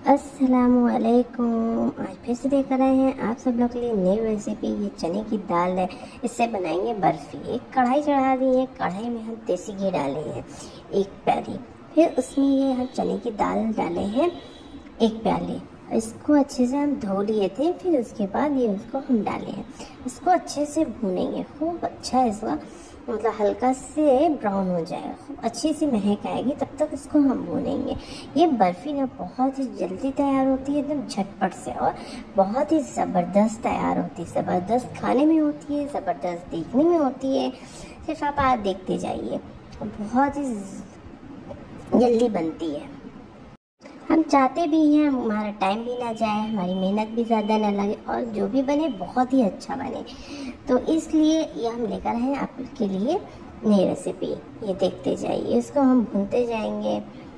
अस्सलामुअलैकुम। आज फिर से लेकर आए हैं आप सब लोग के लिए नई रेसिपी। ये चने की दाल है, इससे बनाएंगे बर्फ़ी। एक कढ़ाई चढ़ा दी है, कढ़ाई में हम देसी घी डाले हैं 1 प्याली। फिर उसमें ये हम चने की दाल डाले हैं 1 प्याली। इसको अच्छे से हम धो लिए थे, फिर उसके बाद ये उसको हम डाले हैं। इसको अच्छे से भूनेंगे, खूब अच्छा इसका मतलब हल्का से ब्राउन हो जाएगा, खूब अच्छी सी महक आएगी, तब तक इसको हम भूनेंगे। ये बर्फ़ी ना बहुत ही जल्दी तैयार होती है, एकदम झटपट से, और बहुत ही ज़बरदस्त तैयार होती है। ज़बरदस्त खाने में होती है, ज़बरदस्त देखने में होती है। सिर्फ आप देखते जाइए, बहुत ही जल्दी बनती है। हम चाहते भी हैं हमारा टाइम भी ना जाए, हमारी मेहनत भी ज़्यादा ना लगे, और जो भी बने बहुत ही अच्छा बने। तो इसलिए ये हम लेकर आए हैं आपके लिए नई रेसिपी। ये देखते जाइए, इसको हम भूनते जाएंगे।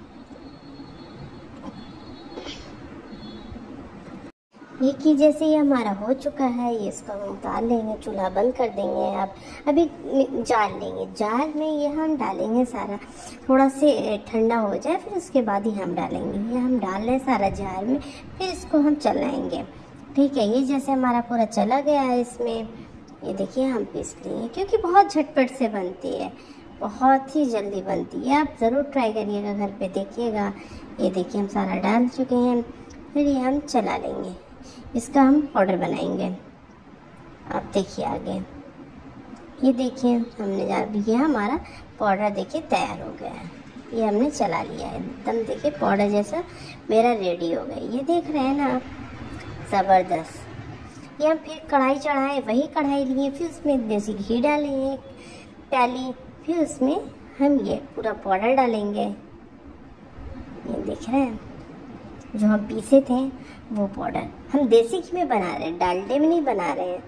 ये कि जैसे ये हमारा हो चुका है, ये इसको हम उतार लेंगे, चूल्हा बंद कर देंगे। आप अभी जार लेंगे, जार में ये हम डालेंगे सारा, थोड़ा से ठंडा हो जाए फिर उसके बाद ही हम डालेंगे। ये हम डाल रहे हैं सारा जार में, फिर इसको हम चलाएंगे। ठीक है, ये जैसे हमारा पूरा चला गया है इसमें, ये देखिए हम पीस लिए, क्योंकि बहुत झटपट से बनती है, बहुत ही जल्दी बनती है। आप ज़रूर ट्राई करिएगा, घर पे देखिएगा। ये देखिए हम सारा डाल चुके हैं, फिर ये हम चला लेंगे। इसका हम पाउडर बनाएंगे। आप देखिए आगे, ये देखिए हमने ये हमारा पाउडर देखिए तैयार हो गया है। ये हमने चला लिया है, एकदम देखिए पाउडर जैसा मेरा रेडी हो गया। ये देख रहे हैं ना आप, ज़बरदस्त। ये हम फिर कढ़ाई चढ़ाए, वही कढ़ाई लिए, फिर उसमें देसी घी डाले 1 प्याली, फिर उसमें हम ये पूरा पाउडर डालेंगे। ये देख रहे हैं, जो हम पीसे थे वो पाउडर हम देसी घी में बना रहे हैं, डालडे में नहीं बना रहे हैं,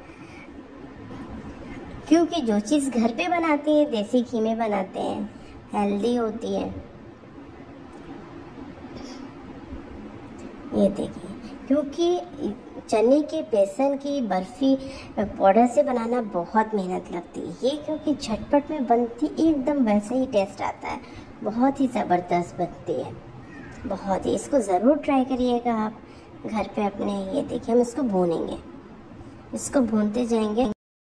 क्योंकि जो चीज़ घर पे बनाते हैं देसी घी में बनाते हैं, हेल्दी होती है। ये देखिए, क्योंकि चने के बेसन की बर्फ़ी पाउडर से बनाना बहुत मेहनत लगती है। ये क्योंकि झटपट में बनती, एकदम वैसे ही टेस्ट आता है, बहुत ही ज़बरदस्त बनती है, बहुत ही। इसको ज़रूर ट्राई करिएगा आप घर पे अपने। ये देखिए हम इसको भूनेंगे, इसको भूनते जाएंगे।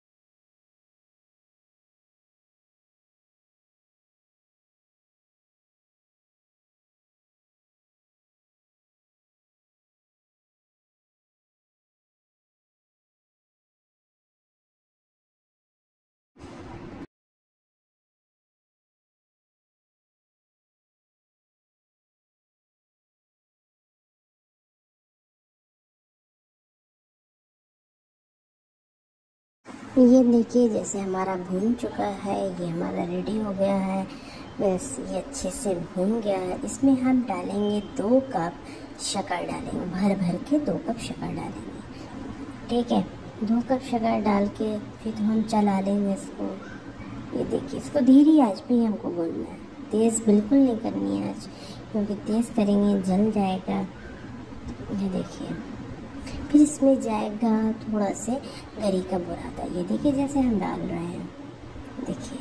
ये देखिए जैसे हमारा भून चुका है, ये हमारा रेडी हो गया है। बस ये अच्छे से भून गया है। इसमें हम डालेंगे 2 कप शक्कर डालेंगे, भर भर के 2 कप शक्कर डालेंगे। ठीक है, 2 कप शक्कर डाल के फिर हम चला लेंगे इसको। ये देखिए, इसको धीरे आंच पे ही हमको भूनना है, तेज़ बिल्कुल नहीं करनी है आंच, क्योंकि तेज़ करेंगे जल जाएगा। ये देखिए, फिर इसमें जाएगा थोड़ा से गरी का बुरादा। ये देखिए जैसे हम डाल रहे हैं, देखिए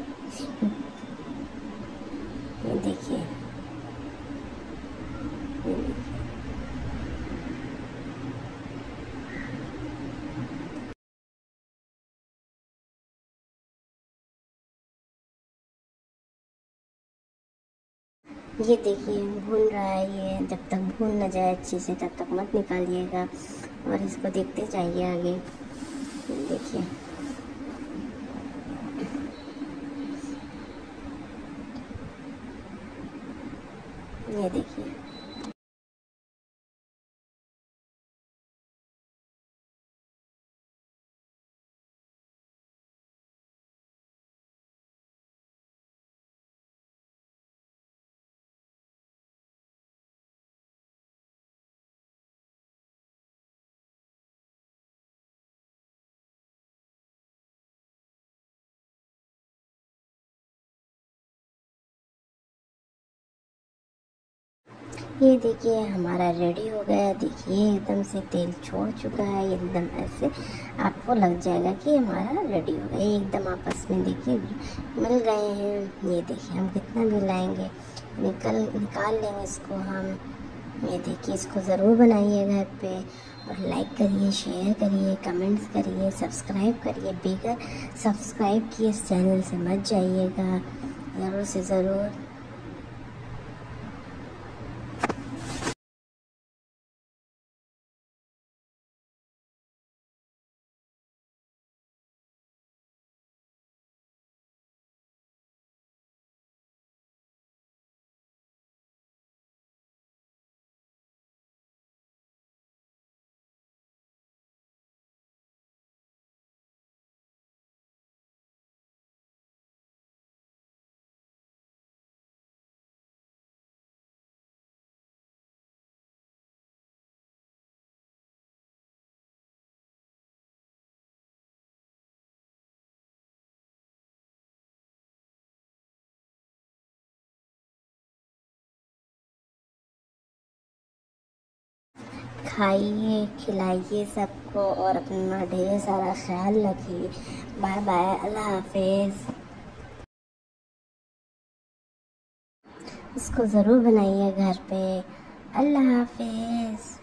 ये देखिए, ये देखिए भून रहा है। ये जब तक भून न जाए अच्छे से तब तक मत निकालिएगा, और इसको देखते जाइए आगे। देखिए ये देखिए, ये देखिए हमारा रेडी हो गया। देखिए एकदम से तेल छोड़ चुका है, एकदम ऐसे आपको लग जाएगा कि हमारा रेडी हो गया। एकदम आपस में देखिए मिल गए हैं। ये देखिए हम कितना भी लाएंगे, निकाल लेंगे इसको हम। ये देखिए, इसको ज़रूर बनाइए घर पे और लाइक करिए, शेयर करिए, कमेंट्स करिए, सब्सक्राइब करिए। बगैर सब्सक्राइब किए इस चैनल से मत जाइएगा, ज़रूर से ज़रूर। खाइए, खिलाइए सबको और अपना ढेर सारा ख्याल रखिए। बाय बाय, अल्लाह हाफिज़। इसको ज़रूर बनाइए घर पे। अल्लाह हाफिज़।